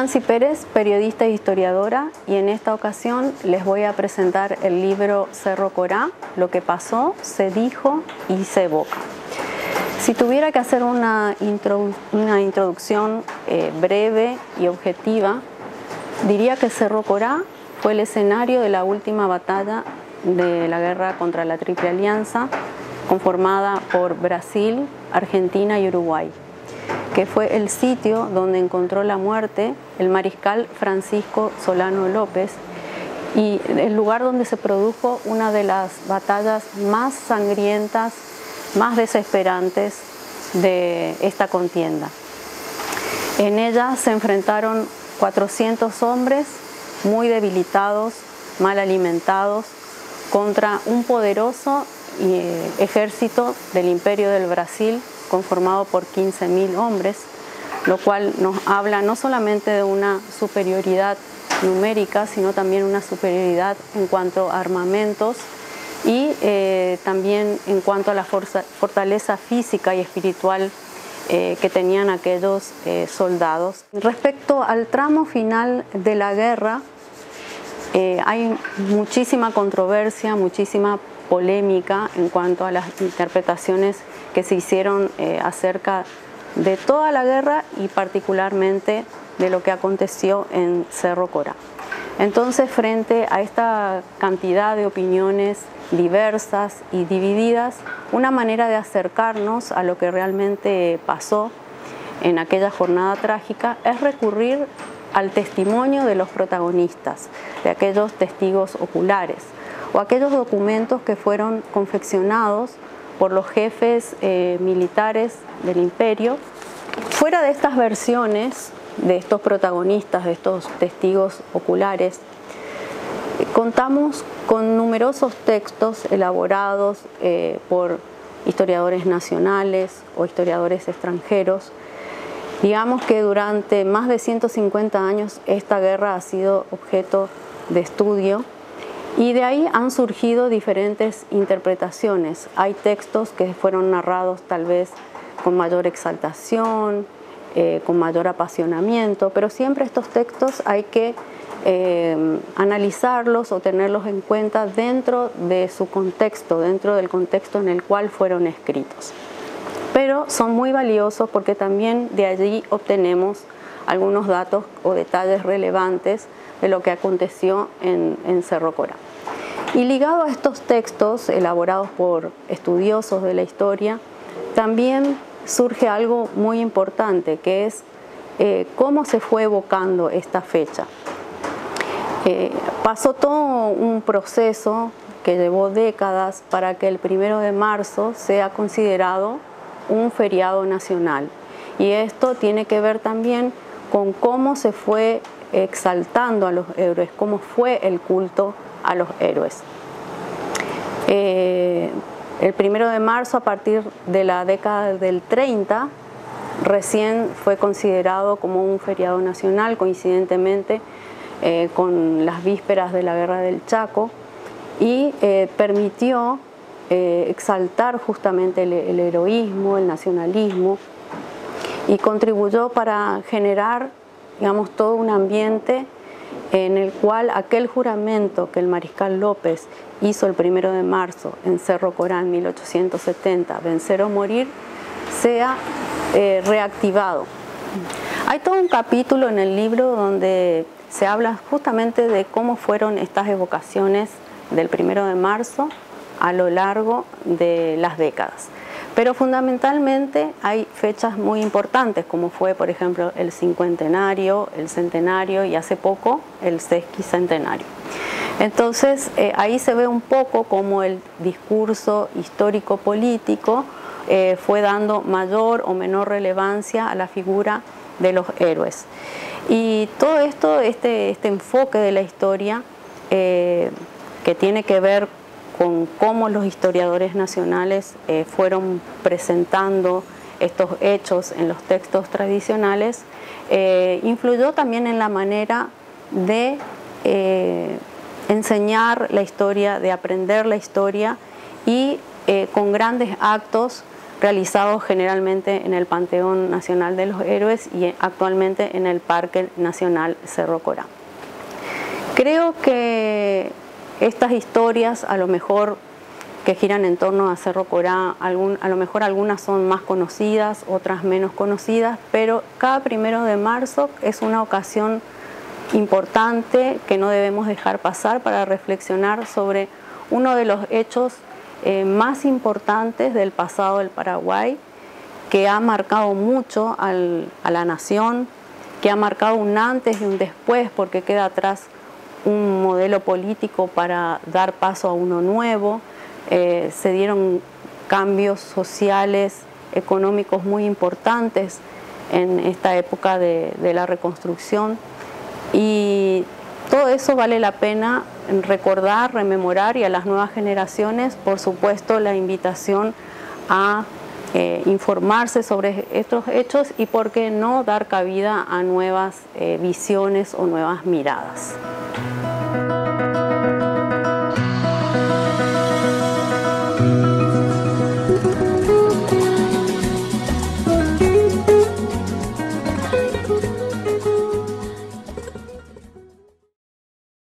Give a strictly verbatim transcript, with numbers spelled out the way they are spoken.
Nancy Pérez, periodista e historiadora, y en esta ocasión les voy a presentar el libro Cerro Corá, lo que pasó, se dijo y se evoca. Si tuviera que hacer una, introdu una introducción eh, breve y objetiva, diría que Cerro Corá fue el escenario de la última batalla de la guerra contra la Triple Alianza, conformada por Brasil, Argentina y Uruguay, que fue el sitio donde encontró la muerte el mariscal Francisco Solano López y el lugar donde se produjo una de las batallas más sangrientas, más desesperantes de esta contienda. En ella se enfrentaron cuatrocientos hombres muy debilitados, mal alimentados, contra un poderoso eh, ejército del Imperio del Brasil, conformado por quince mil hombres, lo cual nos habla no solamente de una superioridad numérica, sino también una superioridad en cuanto a armamentos y eh, también en cuanto a la forza, fortaleza física y espiritual eh, que tenían aquellos eh, soldados. Respecto al tramo final de la guerra, eh, hay muchísima controversia, muchísima polémica en cuanto a las interpretaciones que se hicieron eh, acerca de toda la guerra y particularmente de lo que aconteció en Cerro Corá. Entonces, frente a esta cantidad de opiniones diversas y divididas, una manera de acercarnos a lo que realmente pasó en aquella jornada trágica es recurrir al testimonio de los protagonistas, de aquellos testigos oculares o aquellos documentos que fueron confeccionados por los jefes eh, militares del imperio. Fuera de estas versiones, de estos protagonistas, de estos testigos oculares, eh, contamos con numerosos textos elaborados eh, por historiadores nacionales o historiadores extranjeros. Digamos que durante más de ciento cincuenta años esta guerra ha sido objeto de estudio y de ahí han surgido diferentes interpretaciones. Hay textos que fueron narrados tal vez con mayor exaltación, eh, con mayor apasionamiento, pero siempre estos textos hay que eh, analizarlos o tenerlos en cuenta dentro de su contexto, dentro del contexto en el cual fueron escritos. Pero son muy valiosos porque también de allí obtenemos algunos datos o detalles relevantes de lo que aconteció en, en Cerro Corá. Y ligado a estos textos elaborados por estudiosos de la historia, también surge algo muy importante, que es eh, cómo se fue evocando esta fecha. Eh, pasó todo un proceso que llevó décadas para que el primero de marzo sea considerado un feriado nacional. Y esto tiene que ver también con cómo se fue exaltando a los héroes, cómo fue el culto a los héroes. Eh, el primero de marzo, a partir de la década del treinta, recién fue considerado como un feriado nacional, coincidentemente eh, con las vísperas de la Guerra del Chaco, y eh, permitió eh, exaltar justamente el, el heroísmo, el nacionalismo, y contribuyó para generar, digamos, todo un ambiente en el cual aquel juramento que el mariscal López hizo el primero de marzo en Cerro Corá en mil ochocientos setenta, vencer o morir, sea eh, reactivado. Hay todo un capítulo en el libro donde se habla justamente de cómo fueron estas evocaciones del primero de marzo a lo largo de las décadas. Pero fundamentalmente hay fechas muy importantes, como fue, por ejemplo, el cincuentenario, el centenario y hace poco el sesquicentenario. Entonces, eh, ahí se ve un poco cómo el discurso histórico-político eh, fue dando mayor o menor relevancia a la figura de los héroes. Y todo esto, este, este enfoque de la historia, eh, que tiene que ver con cómo los historiadores nacionales eh, fueron presentando estos hechos en los textos tradicionales, eh, influyó también en la manera de eh, enseñar la historia, de aprender la historia y eh, con grandes actos realizados generalmente en el Panteón Nacional de los Héroes y actualmente en el Parque Nacional Cerro Corá. Creo que estas historias, a lo mejor que giran en torno a Cerro Corá, algún, a lo mejor algunas son más conocidas, otras menos conocidas, pero cada primero de marzo es una ocasión importante que no debemos dejar pasar para reflexionar sobre uno de los hechos eh, más importantes del pasado del Paraguay, que ha marcado mucho al, a la nación, que ha marcado un antes y un después, porque queda atrás un modelo político para dar paso a uno nuevo. Eh, se dieron cambios sociales, económicos muy importantes en esta época de, de la reconstrucción, y todo eso vale la pena recordar, rememorar, y a las nuevas generaciones, por supuesto, la invitación a eh, informarse sobre estos hechos y por qué no dar cabida a nuevas eh, visiones o nuevas miradas.